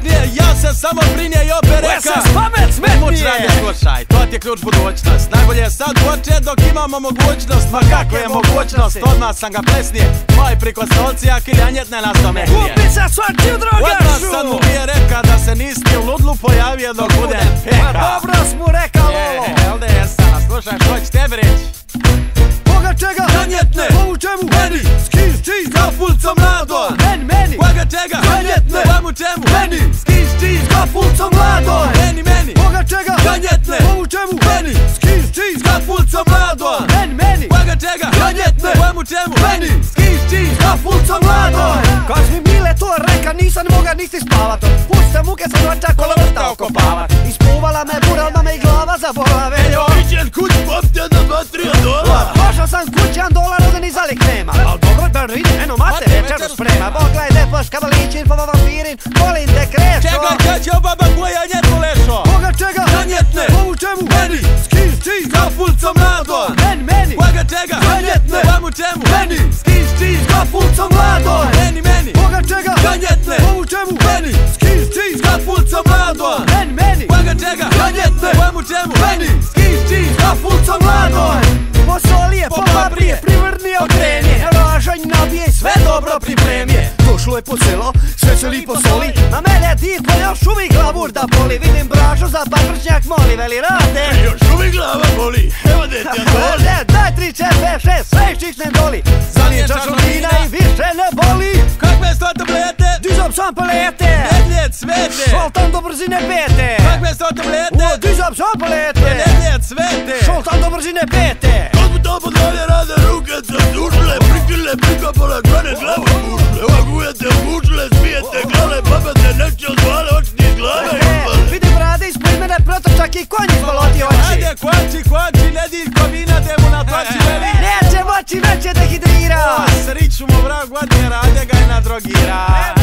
smetnije, ja se samo brinje i opet reka SS pamet smetnije. Slušaj, to ti je ključ budućnost. Najbolje je sad počet dok imamo mogućnost. Ma kako je mogućnost, odmah sam ga plesnije. Moj priko stolcija, kiljanjetne nas dometnije. Kupi se svačiju drogašu. Odmah sad mu je reka da se nisi u ludlu pojavio dok budem peka. Ma dobro smo reka Lolo. Elde jesam, slušaj što ću tebi reći. Koga čega? Janjetne, Komu čemu? meni, Skis cheese, kapulcom mlado. meni. Koga čega? Janjetne, Komu čemu? meni. Skis cheese, Kapulcom mlado. meni. Koga čega? Janjetne, Komu čemu? meni. Skis cheese, Kapulcom mlado. meni. Koga čega? Janjetne, Komu čemu? meni. Skis cheese, Kapulcom mlado. Kad mi Mile to reka nisam moga niti spavat. Puste muke sam noća kola vrta okopavat. Ispuvala me bura, odmah me i glava zabolave. Iđen kuć, popte na $2-3. Pošao sam kućan $1, ovdje ni zalik nema. Al dobro Berlin, eno mate večeru sprema. Bog gledaj poš kabalićin, pa vampirin, volim te krešo. Čega kaćo baba koja njetu lešo. Koga čega? Janjetne, Komu čemu? meni. Skis cheese, Kapulcom mlado. meni. Koga čega? Janjetne, Komu čemu? meni. Skis cheese, Kapulcom mlado. meni. Koga čega? Janjetne, Komu čemu? meni. Skis cheese, Kapulcom mlado. meni. Koga čega? Janjetne, Komu čemu? meni. Skis cheese, Kapulcom mlado. Posolije, popaprije, privrni okrenje. Ražanj nabije, sve dobro pripremje. Došlo je po selo, sve se lipo soli. Na mene dipo još uvijek glavur da boli. Vidim brašo za paprčnjak, moli, veli rade. Još uvijek glava boli. Evo dete, Daj 3, 4, 5, 6, sve iščiknem doli. Zalijem čašu vina i više ne boli. Kakve sto tablete? Dizam sam palete. Medljed svete. Šoltam do brzine pete. Kakve sto tablete? Dizam sam palete. Medljed svete. Šoltam do brzine pete. Kad mu to podvalje rade ruke se dušle, prikrile, prikopale, grane glavu spušle. Ovakujete, mušle, smijete, glave, babete, neće odvale, očni iz glave ispale. Vidim rade ispred mene protočak i konj izboloti oči. Ajde, kvači, nediljko vina, demu na tlači veli. Neće moći, već je dehidrira. Sriću mu vrag vatnje, rade ga i nadrogira.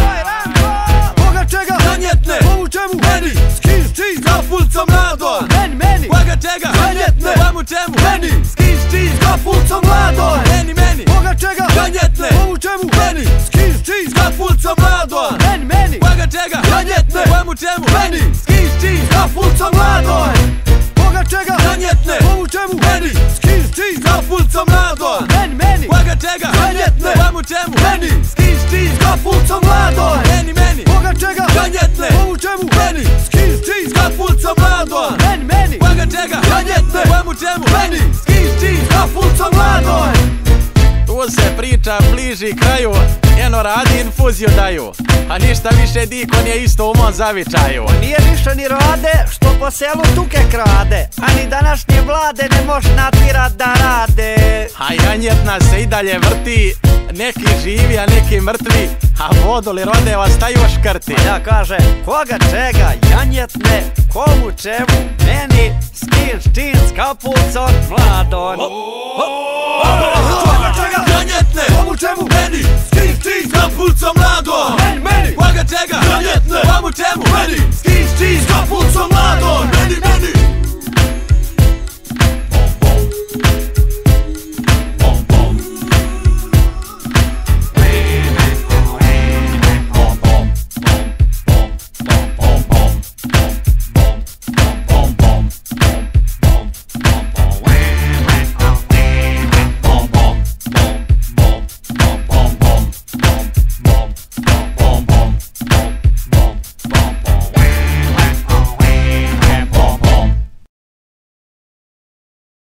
Koga čega? Janjetne, Komu čemu? meni. Skis cheese, Kapulcom mlado. meni. Koga čega? Janjetne, Komu čemu? meni. Skis cheese, Kapulcom mlado. meni. Koga čega? Janjetne, Komu čemu? meni. Skis cheese, Kapulcom mlado. meni. Koga čega? Janjetne, Komu čemu? meni. Skis cheese, Kapulcom mlado. Koga čega? Janjetne, Komu čemu? meni. Skis cheese, Kapulcom mlado. meni. Koga čega? Janjetne, Komu čemu? meni. Skis cheese, Kapulcom mlado. meni. Koga čega? Janjetne, Komu čemu? meni. Skis cheese, Kapulcom mlado. meni. Koga čega? Janjetne, Komu čemu? meni. Skis cheese, Kapulcom mlado. tu se priča bliži kraju. Eno radi infuziju daju, a ništa više dikon je isto u mom zavičaju. Nije više ni rade, što po selu tuke krade. A ni današnje vlade ne moš natjerat da rade. A janjetna se i dalje vrti, neki živi, a neki mrtvi, a vodoli rode ostaju škrti. Ja kaže, koga čega, janjetne, komu čemu, meni, skins, jeans, kapulcom, mladon. Koga čega? Janjetne, Komu čemu, meni. Skins, jeans, kapulcom mlado.